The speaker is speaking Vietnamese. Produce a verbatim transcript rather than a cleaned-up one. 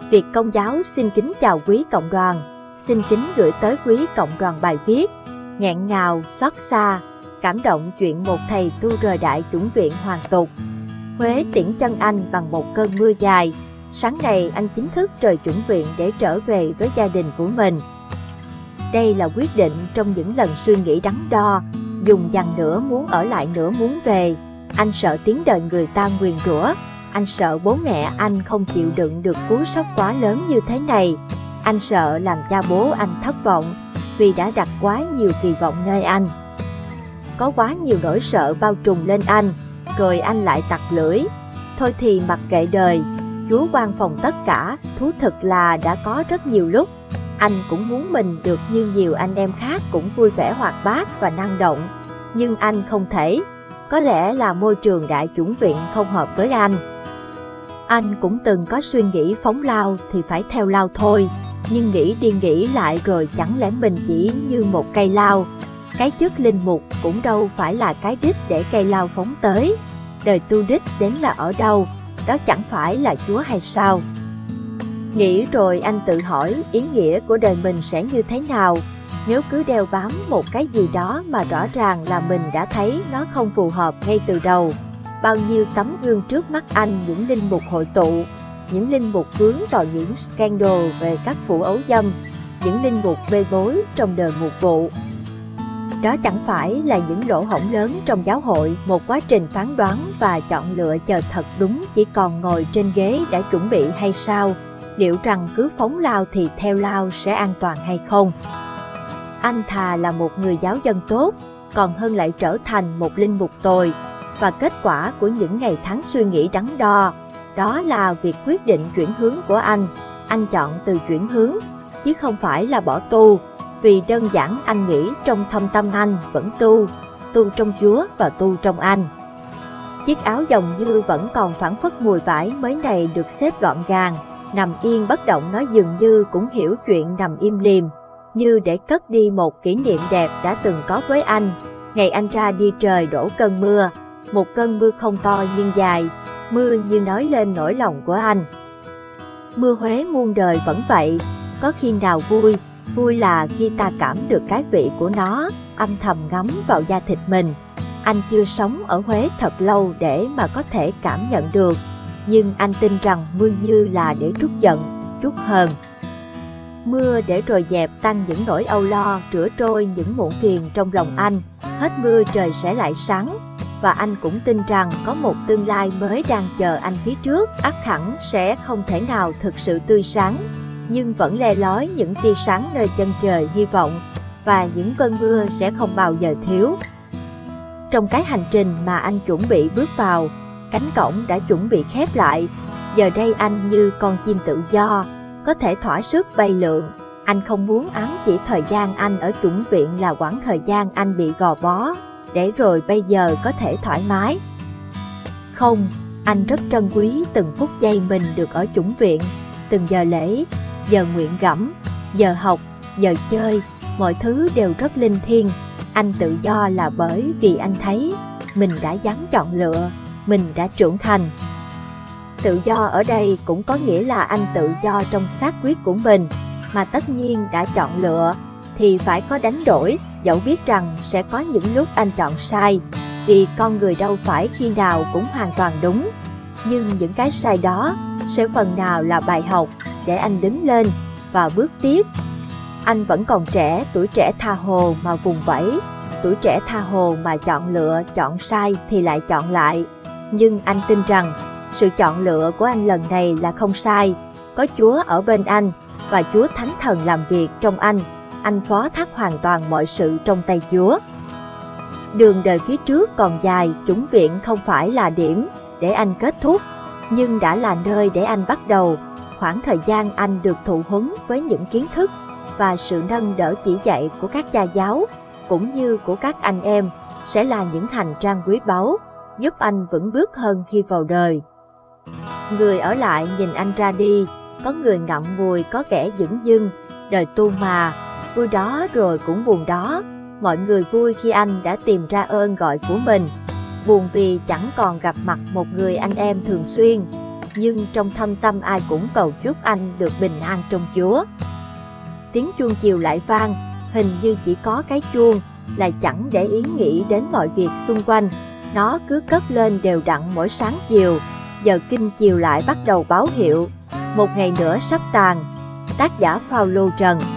Việt Công giáo xin kính chào quý cộng đoàn, xin kính gửi tới quý cộng đoàn bài viết nghẹn ngào, xót xa, cảm động chuyện một thầy tu rời đại chủng viện hoàn tục. Huế tiễn chân anh bằng một cơn mưa dài. Sáng nay anh chính thức rời chủng viện để trở về với gia đình của mình. Đây là quyết định trong những lần suy nghĩ đắn đo, dùng dằng nửa muốn ở lại nửa muốn về. Anh sợ tiếng đời người ta nguyền rủa, anh sợ bố mẹ anh không chịu đựng được cú sốc quá lớn như thế này. Anh sợ làm cha bố anh thất vọng vì đã đặt quá nhiều kỳ vọng nơi anh. Có quá nhiều nỗi sợ bao trùm lên anh, rồi anh lại tặc lưỡi. Thôi thì mặc kệ đời, Chúa ban phòng tất cả. Thú thực là đã có rất nhiều lúc anh cũng muốn mình được như nhiều anh em khác cũng vui vẻ hoạt bát và năng động. Nhưng anh không thể, có lẽ là môi trường đại chủng viện không hợp với anh. Anh cũng từng có suy nghĩ phóng lao thì phải theo lao thôi, nhưng nghĩ đi nghĩ lại rồi chẳng lẽ mình chỉ như một cây lao. Cái chức linh mục cũng đâu phải là cái đích để cây lao phóng tới. Đời tu đích đến là ở đâu, đó chẳng phải là Chúa hay sao? Nghĩ rồi anh tự hỏi ý nghĩa của đời mình sẽ như thế nào nếu cứ đeo bám một cái gì đó mà rõ ràng là mình đã thấy nó không phù hợp ngay từ đầu. Bao nhiêu tấm gương trước mắt anh, những linh mục hội tụ, những linh mục vướng vào những scandal về các vụ ấu dâm, những linh mục bê bối trong đời mục vụ. Đó chẳng phải là những lỗ hổng lớn trong giáo hội, một quá trình phán đoán và chọn lựa chờ thật đúng chỉ còn ngồi trên ghế đã chuẩn bị hay sao? Liệu rằng cứ phóng lao thì theo lao sẽ an toàn hay không? Anh thà là một người giáo dân tốt, còn hơn lại trở thành một linh mục tồi. Và kết quả của những ngày tháng suy nghĩ đắn đo, đó là việc quyết định chuyển hướng của anh. Anh chọn từ chuyển hướng, chứ không phải là bỏ tu. Vì đơn giản anh nghĩ trong thâm tâm anh vẫn tu, tu trong Chúa và tu trong anh. Chiếc áo dòng như vẫn còn phảng phất mùi vải mới này được xếp gọn gàng, nằm yên bất động. Nó dường như cũng hiểu chuyện nằm im lìm, như để cất đi một kỷ niệm đẹp đã từng có với anh. Ngày anh ra đi trời đổ cơn mưa, một cơn mưa không to nhưng dài, mưa như nói lên nỗi lòng của anh. Mưa Huế muôn đời vẫn vậy, có khi nào vui, vui là khi ta cảm được cái vị của nó, âm thầm ngấm vào da thịt mình. Anh chưa sống ở Huế thật lâu để mà có thể cảm nhận được, nhưng anh tin rằng mưa như là để trút giận, trút hờn. Mưa để rồi dẹp tan những nỗi âu lo, rửa trôi những muộn phiền trong lòng anh. Hết mưa trời sẽ lại sáng, và anh cũng tin rằng có một tương lai mới đang chờ anh phía trước. Ắt hẳn sẽ không thể nào thực sự tươi sáng, nhưng vẫn le lói những tia sáng nơi chân trời hy vọng, và những cơn mưa sẽ không bao giờ thiếu. Trong cái hành trình mà anh chuẩn bị bước vào, cánh cổng đã chuẩn bị khép lại. Giờ đây anh như con chim tự do, có thể thỏa sức bay lượn. Anh không muốn ám chỉ thời gian anh ở chủng viện là quãng thời gian anh bị gò bó, để rồi bây giờ có thể thoải mái. Không, anh rất trân quý từng phút giây mình được ở chủng viện, từng giờ lễ, giờ nguyện gẫm, giờ học, giờ chơi, mọi thứ đều rất linh thiêng. Anh tự do là bởi vì anh thấy mình đã dám chọn lựa, mình đã trưởng thành. Tự do ở đây cũng có nghĩa là anh tự do trong xác quyết của mình, mà tất nhiên đã chọn lựa thì phải có đánh đổi, dẫu biết rằng sẽ có những lúc anh chọn sai, vì con người đâu phải khi nào cũng hoàn toàn đúng. Nhưng những cái sai đó sẽ phần nào là bài học để anh đứng lên và bước tiếp. Anh vẫn còn trẻ, tuổi trẻ tha hồ mà vùng vẫy, tuổi trẻ tha hồ mà chọn lựa, chọn sai thì lại chọn lại. Nhưng anh tin rằng sự chọn lựa của anh lần này là không sai, có Chúa ở bên anh và Chúa Thánh Thần làm việc trong anh. Anh phó thác hoàn toàn mọi sự trong tay Chúa. Đường đời phía trước còn dài, chủng viện không phải là điểm để anh kết thúc, nhưng đã là nơi để anh bắt đầu. Khoảng thời gian anh được thụ huấn với những kiến thức và sự nâng đỡ chỉ dạy của các cha giáo, cũng như của các anh em, sẽ là những hành trang quý báu, giúp anh vững bước hơn khi vào đời. Người ở lại nhìn anh ra đi, có người ngậm ngùi, có kẻ dửng dưng. Đời tu mà, vui đó rồi cũng buồn đó. Mọi người vui khi anh đã tìm ra ơn gọi của mình, buồn vì chẳng còn gặp mặt một người anh em thường xuyên. nhưng trong thâm tâm ai cũng cầu chúc anh được bình an trong Chúa. Tiếng chuông chiều lại vang, hình như chỉ có cái chuông, lại chẳng để ý nghĩ đến mọi việc xung quanh. Nó cứ cất lên đều đặn mỗi sáng chiều, giờ kinh chiều lại bắt đầu báo hiệu. Một ngày nữa sắp tàn. Tác giả Phao-lô Trần.